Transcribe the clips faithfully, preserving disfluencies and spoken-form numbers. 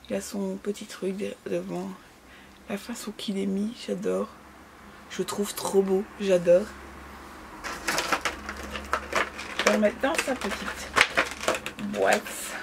Il a son petit truc devant. La façon qu'il est mis, j'adore. Je le trouve trop beau, j'adore. Je vais le mettre dans sa petite boîte.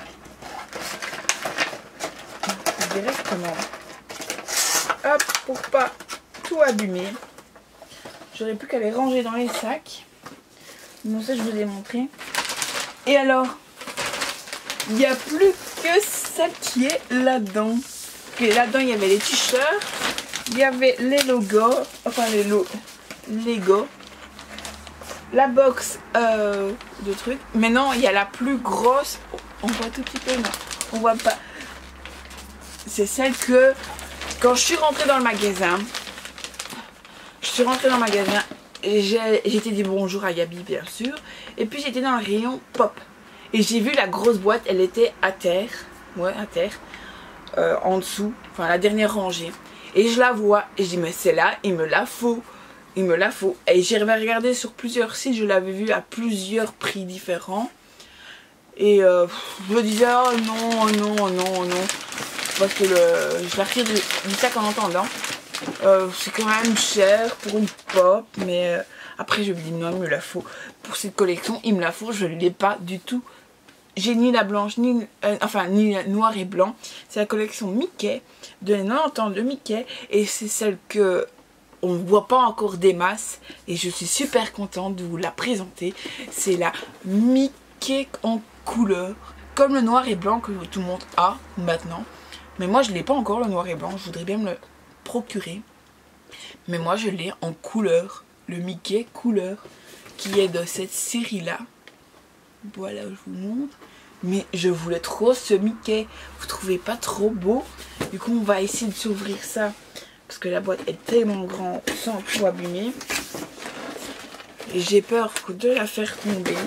Directement. Hop, pour pas tout abîmer. J'aurais plus qu'à les ranger dans les sacs. Bon, ça je vous ai montré. Et alors, il n'y a plus que celle qui est là-dedans. Là-dedans, il y avait les t-shirts. Il y avait les logos. Enfin, les lo Lego. La box euh, de trucs. Mais non, il y a la plus grosse. On voit tout petit peu, non. On voit pas. C'est celle que, quand je suis rentrée dans le magasin, je suis rentrée dans le magasin, j'étais dit bonjour à Gabi bien sûr, et puis j'étais dans le rayon pop, et j'ai vu la grosse boîte, elle était à terre, ouais à terre, euh, en dessous, enfin la dernière rangée, et je la vois, et je dis mais c'est là, il me la faut, il me la faut, et j'ai regardé sur plusieurs sites, je l'avais vu à plusieurs prix différents, et euh, je me disais oh non, oh non, oh non, oh non, parce que le, je la retire du, du sac en entendant. Euh, c'est quand même cher pour une pop, mais euh, après je me dis non, il me la faut. Pour cette collection, il me la faut, je ne l'ai pas du tout. J'ai ni la blanche, ni euh, enfin ni la noir et blanc. C'est la collection Mickey, de quatre-vingt-dix ans de Mickey, et c'est celle que on ne voit pas encore des masses, et je suis super contente de vous la présenter. C'est la Mickey en couleur, comme le noir et blanc que tout le monde a maintenant. Mais moi je l'ai pas encore le noir et blanc, je voudrais bien me le procurer. Mais moi je l'ai en couleur, le Mickey couleur, qui est de cette série là. Voilà, je vous montre. Mais je voulais trop ce Mickey, vous trouvez pas trop beau? Du coup on va essayer de s'ouvrir ça, parce que la boîte est tellement grande sans tout abîmer. Et j'ai peur de la faire tomber.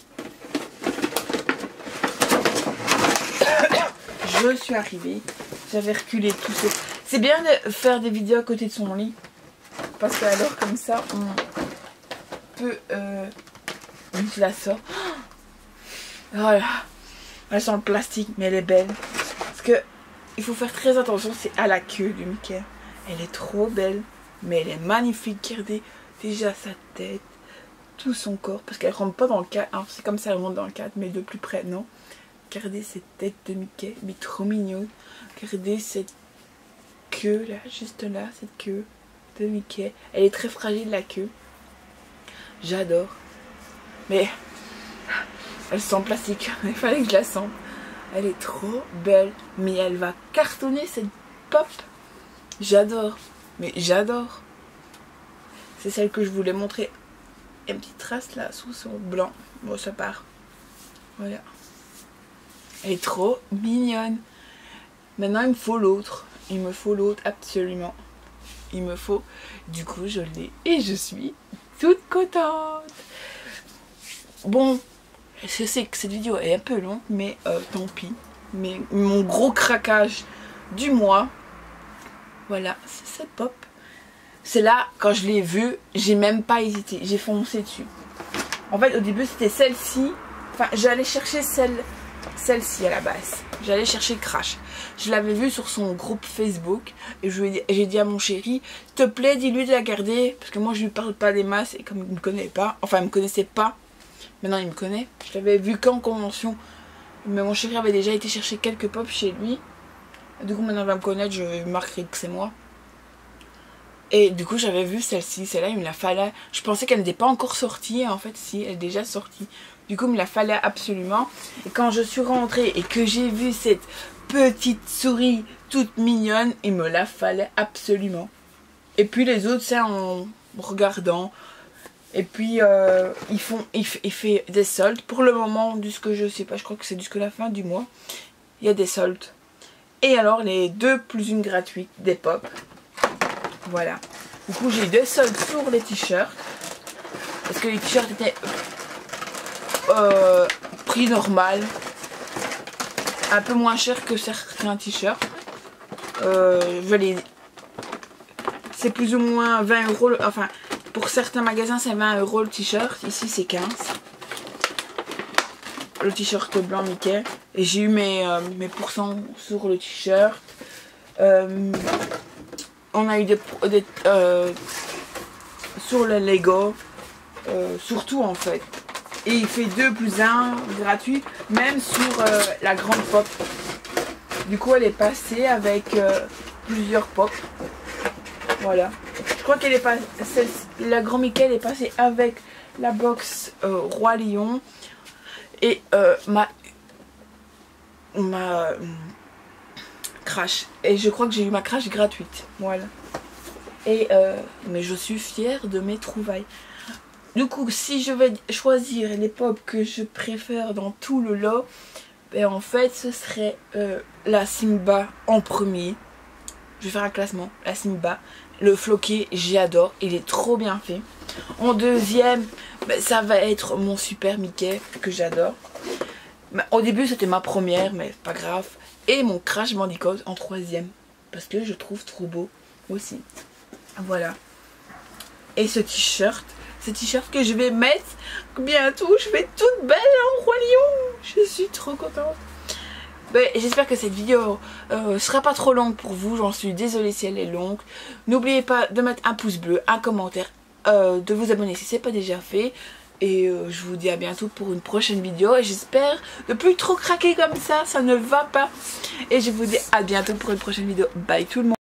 Je suis arrivée, j'avais reculé tout ça. C'est bien de faire des vidéos à côté de son lit, parce que alors comme ça on peut euh, je la sors. Voilà, elle sent le plastique mais elle est belle, parce que il faut faire très attention, c'est à la queue du Mickey. Elle est trop belle, mais elle est magnifique. Regardez déjà sa tête, tout son corps, parce qu'elle rentre pas dans le cadre, hein, c'est comme ça elle rentre dans le cadre, mais de plus près non. Regardez cette tête de Mickey, mais trop mignonne. Regardez cette queue là, juste là, cette queue de Mickey. Elle est très fragile la queue. J'adore. Mais elle sent plastique, il fallait que je la sente. Elle est trop belle, mais elle va cartonner cette pop. J'adore, mais j'adore. C'est celle que je voulais montrer. Une petite trace là sous son blanc. Bon, ça part. Voilà. Elle est trop mignonne. Maintenant il me faut l'autre. Il me faut l'autre absolument. Il me faut. Du coup je l'ai. Et je suis toute contente. Bon. Je sais que cette vidéo est un peu longue. Mais euh, tant pis. Mais mon gros craquage du mois. Voilà. C'est cette pop. C'est là quand je l'ai vue. J'ai même pas hésité. J'ai foncé dessus. En fait au début c'était celle-ci. Enfin j'allais chercher celle... Celle-ci à la base, j'allais chercher Crash. Je l'avais vue sur son groupe Facebook et j'ai dit à mon chéri, s'il te plaît, dis-lui de la garder, parce que moi je lui parle pas des masses et comme il me connaît pas, enfin il me connaissait pas, maintenant il me connaît. Je l'avais vu qu'en convention, mais mon chéri avait déjà été chercher quelques pop chez lui. Du coup maintenant il va me connaître, je marquerai que c'est moi. Et du coup j'avais vu celle-ci, celle-là il me la fallait. Je pensais qu'elle n'était pas encore sortie, en fait si, elle est déjà sortie. Du coup il me la fallait absolument. Et quand je suis rentrée et que j'ai vu cette petite souris toute mignonne, il me la fallait absolument. Et puis les autres c'est en regardant. Et puis euh, ils font, il, il fait des soldes. Pour le moment, de ce que je sais pas, je crois que c'est jusqu'à la fin du mois. Il y a des soldes. Et alors les deux plus une gratuite, des pop. Voilà. Du coup j'ai eu des soldes sur les t-shirts. Parce que les t-shirts étaient euh, prix normal. Un peu moins cher que certains t-shirts. Euh, je les... C'est plus ou moins vingt euros. Enfin, pour certains magasins c'est vingt euros le t-shirt. Ici c'est quinze. Le t-shirt blanc Mickey. Et j'ai eu mes, euh, mes pourcents sur le t-shirt. Euh, on a eu des, des euh, sur le Lego, euh, surtout en fait. Et il fait deux plus un gratuit, même sur euh, la grande pop. Du coup, elle est passée avec euh, plusieurs pop. Voilà. Je crois qu'elle est passée, la grand Mickey elle est passée avec la box euh, Roi Lion et euh, ma ma euh, crash. Et je crois que j'ai eu ma crash gratuite. Voilà. Et euh, mais je suis fière de mes trouvailles. Du coup, si je vais choisir les pop que je préfère dans tout le lot, ben en fait, ce serait euh, la Simba en premier. Je vais faire un classement. La Simba, le floqué, j'adore. Il est trop bien fait. En deuxième, ben, ça va être mon Super Mickey que j'adore. Au début, c'était ma première, mais pas grave. Et mon Crash Bandicoot en troisième, parce que je trouve trop beau aussi. Voilà. Et ce t-shirt. Ce t-shirt que je vais mettre bientôt. Je vais toute belle en Roi Lion. Je suis trop contente. Ben, j'espère que cette vidéo euh, sera pas trop longue pour vous. J'en suis désolée si elle est longue. N'oubliez pas de mettre un pouce bleu, un commentaire, euh, de vous abonner si ce n'est pas déjà fait. Et euh, je vous dis à bientôt pour une prochaine vidéo. Et j'espère ne plus trop craquer comme ça. Ça ne va pas. Et je vous dis à bientôt pour une prochaine vidéo. Bye tout le monde.